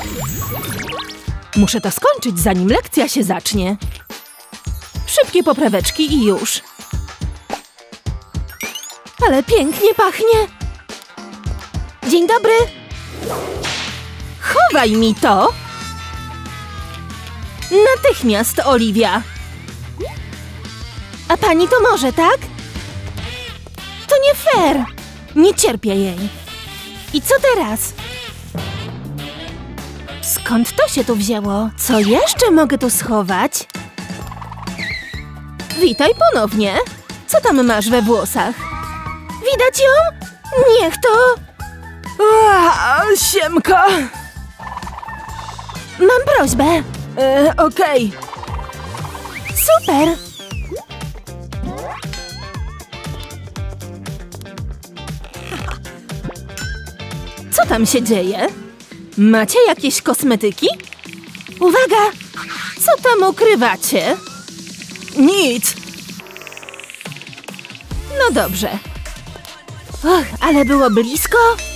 Muszę to skończyć, zanim lekcja się zacznie. Szybkie popraweczki i już. Ale pięknie pachnie. Dzień dobry. Chowaj mi to. Natychmiast, Oliwia. A pani to może, tak? To nie fair. Nie cierpię jej. I co teraz? Skąd to się tu wzięło? Co jeszcze mogę tu schować? Witaj ponownie. Co tam masz we włosach? Widać ją? Niech to... Siemka. Mam prośbę. Okej. Super. Co tam się dzieje? Macie jakieś kosmetyki? Uwaga! Co tam ukrywacie? Nic. No dobrze. Och, ale było blisko.